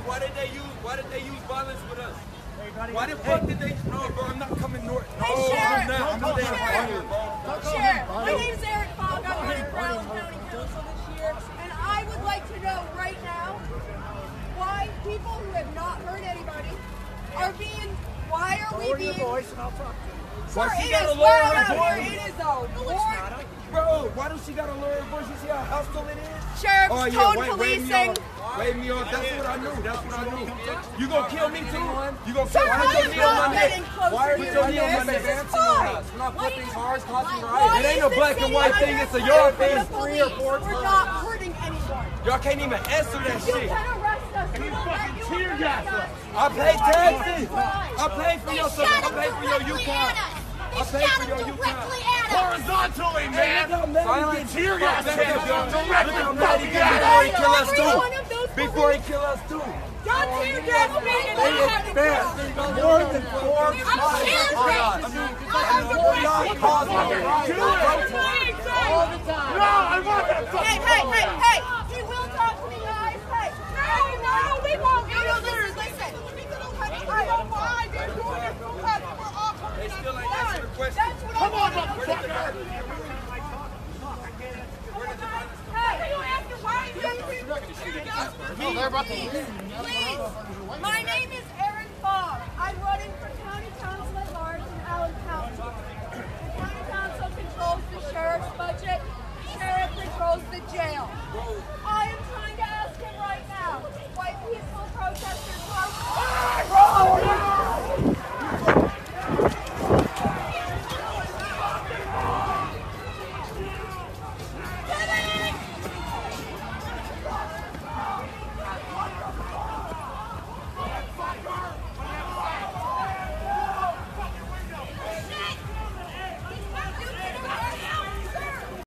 why did they use violence with us? Why the fuck did they? No, bro, I'm not coming north. No, I'm not. I'm not there. Sheriff, my name is Eric Fogg. I'm running for Allen County Council this year, and I would like to know right now why people who have not hurt anybody are being. Why are we being? Why Sir, she it got is a lower loud out voice? here. It is a Bro, why does she got a lower voice? You see how hostile it is? Sheriff's Oh, yeah, tone wave policing. Wave me off. That's what I knew. That's what I knew. You gonna kill me too? You gonna Sir, kill? Why I don't am you kneel on not my neck? getting closer Why are to you you. kneeling on my This neck? is fine. We're not flipping cars, causing Why riots. It ain't no is black the and white city thing. It's a under your pressure thing. from the 3 or 4 police? We're not hurting anyone. Y'all can't even answer that You shit. can arrest us. We won't let you arrest us. I pay taxes. I pay for your stuff. I pay for your Yukon. I pay for your Yukon. Horizontally, man! Silence. Tear gas cannon directly I'm from ready the before he gas! kill us Every too. one of those Before he kill us too. Don't tear gas me and I have to go. More than 4 I'm scared, No, I want that fucking Hey, he will talk to me, guys. Hey, no, we won't. Listen. I don't mind. They're doing it because we're all coming. They still ain't answer the question. That's what Come on, I want. motherfucker! Hey, you after why are you They're about to Please, my name is Aaron Fogg. I'm running